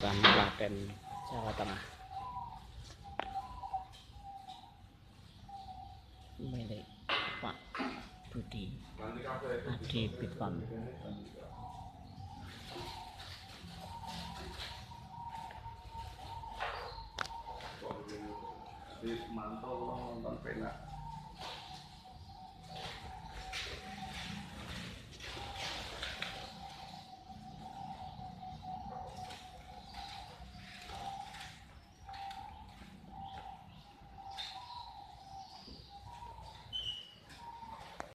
Klaten, Jawa Tengah. Milik Pak Budi Adi Bitfam. Mantap nonton penak.